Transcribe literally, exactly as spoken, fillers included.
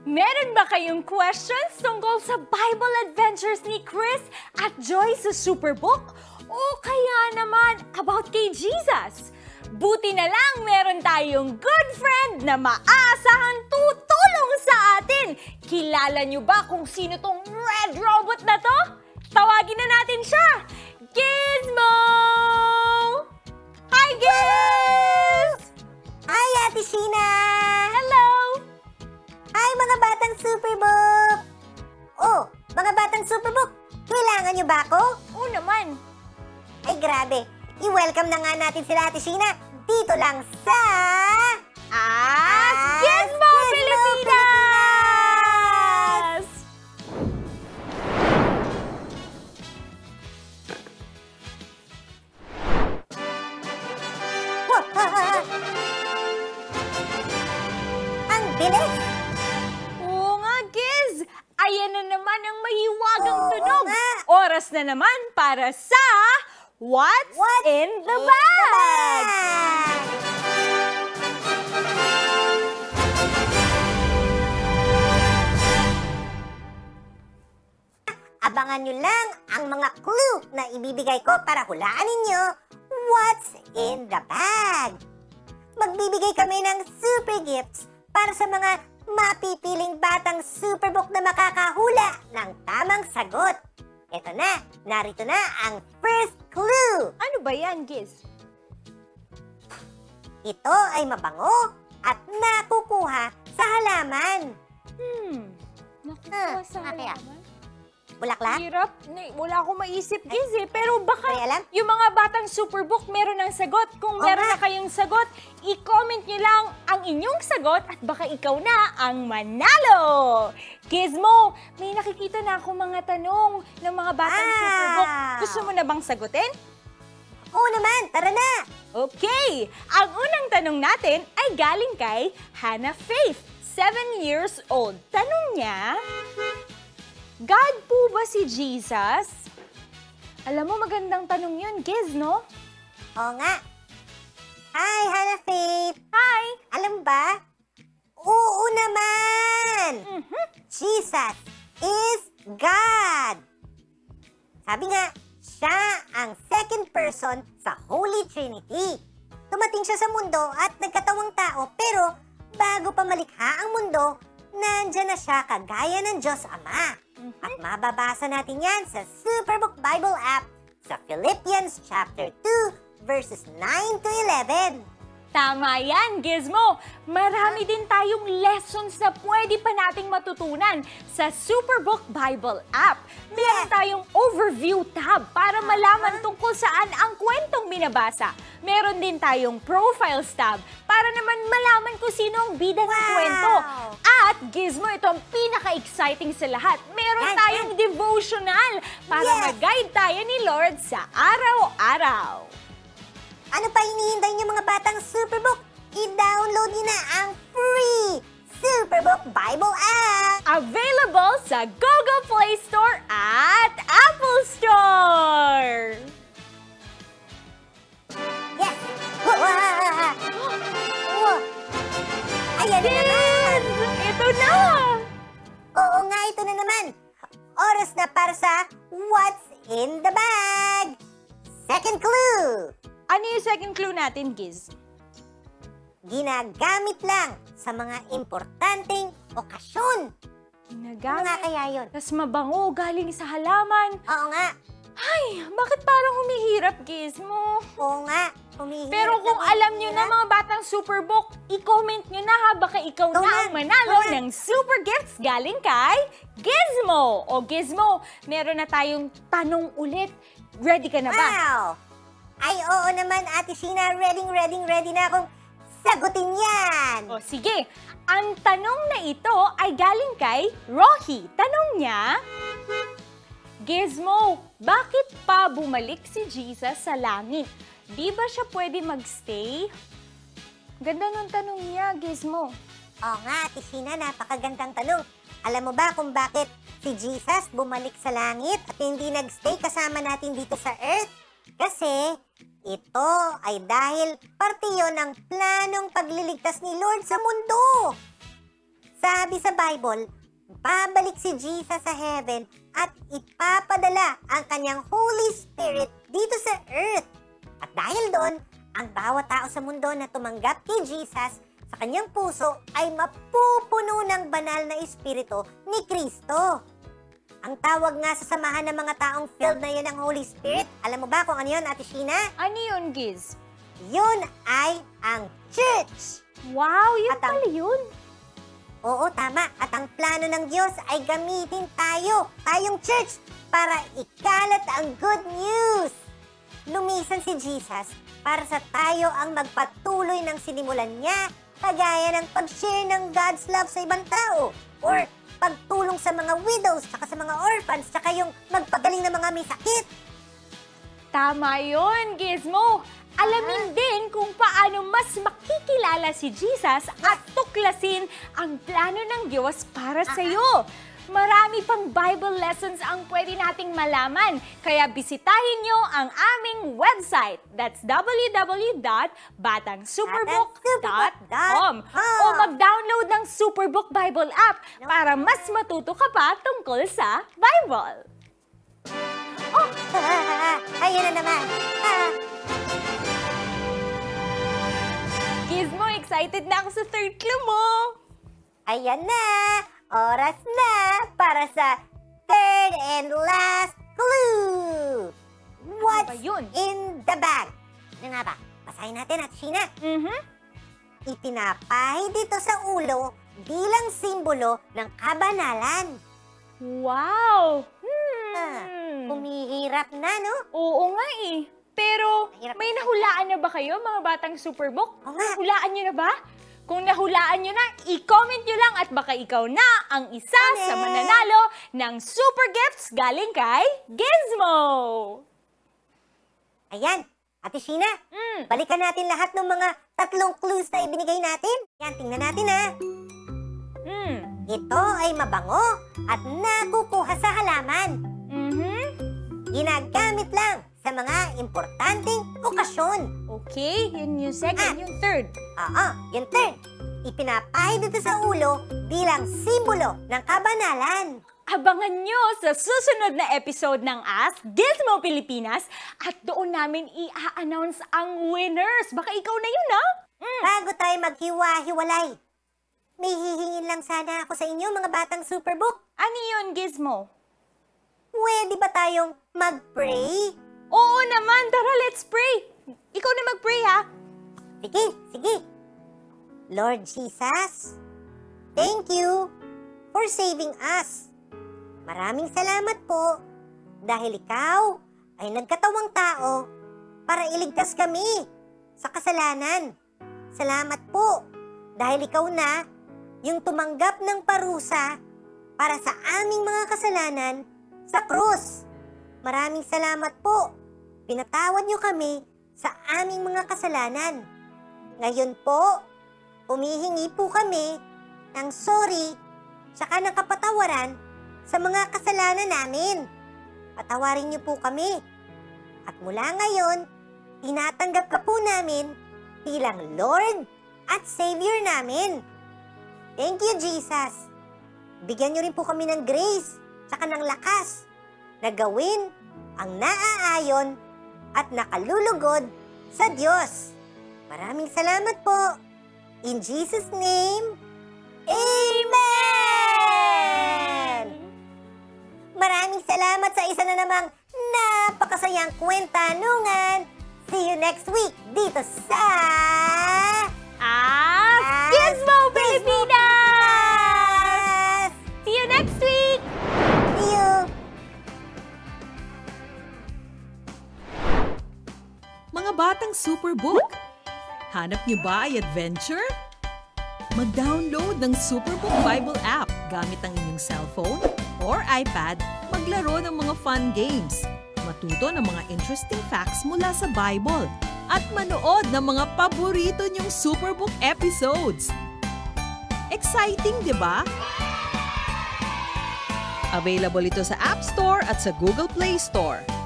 Meron ba kayong questions tungkol sa Bible adventures ni Chris at Joy sa Superbook? O kaya naman about kay Jesus? Buti na lang meron tayong good friend na maaasahang tutulong sa atin. Kilala nyo ba kung sino tong red robot na to? Tawagin na natin siya! Gizmo! Hi, Giz! Hi, Ate Sheena! Hello! Hi, mga batang Superbook! Oh, mga batang Superbook, kailangan nyo ba ako? Oo naman. Ay, grabe. I-welcome na nga natin sila, Ate Sheena, dito lang sa... As Gizmo Pilipinas! Ang bilis! Oo nga, Giz! Ayan na naman ang mahiwagang Oo tunog. nga. Oras na naman para sa What's, What's in the in Bag? the bag? Abangan nyo lang ang mga clue na ibibigay ko para hulaan ninyo what's in the bag. Magbibigay kami ng super gifts para sa mga mapipiling batang Superbook na makakahula ng tamang sagot. Ito na, narito na ang first clue. Ano ba yan, Giz? Ito ay mabango at nakukuha sa halaman. Hmm, nakuha Ah, sa nga kaya? halaman. Bulaklak? Hirap. Ni- Wala akong maisip, Giz eh. Pero baka May alam? yung mga batang Superbook meron ng sagot. Kung Oo meron nga. na kayong sagot, i-comment nyo lang ang inyong sagot at baka ikaw na ang manalo. Gizmo, may nakikita na ako mga tanong ng mga batang Wow! Superbook. Gusto mo na bang sagutin? Oo naman, tara na! Okay, ang unang tanong natin ay galing kay Hannah Faith, seven years old. Tanong niya, God po ba si Jesus? Alam mo, magandang tanong yun, Giz, no? Oo nga. Hi, Hannah Faith! Hi! Alam ba? Oo naman! Mhm. Jesus is God! Sabi nga, siya ang second person sa Holy Trinity. Tumating siya sa mundo at nagkatawang tao, pero bago pa malikha ang mundo, nandyan na siya kagaya ng Diyos Ama. At mababasa natin yan sa Superbook Bible app sa Philippians chapter two, verses nine to eleven. Tama yan, Gizmo. Marami din tayong lessons na pwede pa nating matutunan sa Superbook Bible app. Meron Yes. tayong overview tab para malaman tungkol saan ang kwentong binabasa. Meron din tayong profiles tab para naman malaman kung sino ang bida ng Wow. kwento. At Gizmo, ito ang pinaka-exciting sa lahat. Meron Yan, tayong devotional para Yes. mag-guide tayo ni Lord sa araw-araw. Ano pa hinihintay niyo mga batang Superbook? I-download niyo na ang free Superbook Bible app! Available sa Google Play Store at Apple Store! Yes! Wow! Wow! Ayan na naman! Ito na! Oo nga, ito na naman! Oras na para sa What's in the Bag! Second clue! Ano yung second clue natin, Giz? Ginagamit lang sa mga importanteng okasyon. Ano nga Ginagamit. kaya yun? Tas mabango, galing sa halaman. Oo nga. Ay, bakit parang humihirap, Gizmo? Oo nga. Humihirap Pero kung na alam nyo na humihirap. mga batang Superbook, i-comment nyo na ha, baka ikaw Ikaw na na, ang manalo ikaw na. ng super gifts galing kay Gizmo. O Gizmo, meron na tayong tanong ulit. Ready ka na ba? Wow! Ay, oo naman, Ate Sheena. Ready, ready, ready na akong sagutin yan. O sige, ang tanong na ito ay galing kay Rocky. Tanong niya, Gizmo, bakit pa bumalik si Jesus sa langit? Di ba siya pwede magstay? Ganda nung tanong niya, Gizmo. Oo nga, Ate Sheena, napakagandang tanong. Alam mo ba kung bakit si Jesus bumalik sa langit at hindi nagstay kasama natin dito sa earth? Kasi ito ay dahil parte yon ng planong pagliligtas ni Lord sa mundo. Sa sabi sa Bible, babalik si Jesus sa heaven at ipapadala ang kanyang Holy Spirit dito sa earth. At dahil doon, ang bawat tao sa mundo na tumanggap kay Jesus sa kanyang puso ay mapupuno ng banal na espiritu ni Kristo. Ang tawag nga sa samahan ng mga taong filled na yun ng Holy Spirit, alam mo ba kung ano yun, Ate Sheena? Ano yun, Giz? Yun ay ang church. Wow, yun At ang- pala yun. Oo, tama. At ang plano ng Diyos ay gamitin tayo, tayong church, para ikalat ang good news. Lumisan si Jesus para sa tayo ang magpatuloy ng sinimulan niya, kagaya ng pag-share ng God's love sa ibang tao, or pagtulong sa mga widows, tsaka sa mga orphans, tsaka yung magpagaling ng mga may sakit. Tama yun, Gizmo. Alamin din kung paano mas makikilala si Jesus at tuklasin ang plano ng Diyos para sa iyo. Marami pang Bible lessons ang pwede nating malaman, kaya bisitahin nyo ang aming website. That's w w w dot batang superbook dot com o mag-download ng Superbook Bible app para mas matuto ka pa tungkol sa Bible. Oh, ayan na naman. Ah. Gizmo, excited na ako sa third clue mo. Ayan na! Oras na para sa third and last clue! What's Ano ba yun? in the bag? Ano nga ba? Basahin natin at Sheena. Mhm. Itinapahid dito sa ulo bilang simbolo ng kabanalan. Wow! Ah, Hmm. Humihirap na, no? Oo nga eh. Pero Mahirap may na. nahulaan na ba kayo, mga batang Superbook? Oo nga. Nahulaan nyo na ba? Kung nahulaan nyo na, i-comment nyo lang at baka ikaw na ang isa sa Correct. mananalo ng super gifts galing kay Gizmo! Ayan, Ate Sheena, Mm. balikan natin lahat ng mga tatlong clues na ibinigay natin. Yan, tingnan natin ha. Mm. Ito ay mabango at nakukuha sa halaman. Mhm. Ginagamit lang sa mga importanteng okasyon. Okay, yun yung second, Ah. yung third. Oo, yung third. Ipinapahid dito sa ulo bilang simbolo ng kabanalan. Abangan nyo sa susunod na episode ng Ask Gizmo Pilipinas at doon namin i-announce ang winners. Baka ikaw na yun, ha? Mm. Bago tayo maghiwa-hiwalay, may hihingin lang sana ako sa inyo, mga batang Superbook. Ano yun, Gizmo? Pwede ba tayong mag-pray? Oo naman, tara, let's pray. Ikaw na mag-pray, ha? Sige, sige. Lord Jesus, thank you for saving us. Maraming salamat po dahil ikaw ay nagkatawang tao para iligtas kami sa kasalanan. Salamat po dahil ikaw na yung tumanggap ng parusa para sa aming mga kasalanan sa krus. Maraming salamat po. Pinatawad niyo kami sa aming mga kasalanan. Ngayon po, humihingi po kami ng sorry tsaka ng kapatawaran sa mga kasalanan namin. Patawarin niyo po kami. At mula ngayon, tinatanggap ka po namin bilang Lord at Savior namin. Thank you, Jesus. Bigyan niyo rin po kami ng grace tsaka ng lakas na gawin ang naaayon at nakalulugod sa Diyos. Maraming salamat po. In Jesus' name, Amen! Maraming salamat sa isa na namang napakasayang kwentanungan. See you next week dito sa... Ask Gizmo Pilipinas! See you next week! See you! Mga batang Superbook, hanap niyo ba ay adventure? Mag-download ng Superbook Bible app gamit ang inyong cellphone or iPad, maglaro ng mga fun games, matuto ng mga interesting facts mula sa Bible, at manood ng mga paborito niyong Superbook episodes. Exciting, di ba? Available ito sa App Store at sa Google Play Store.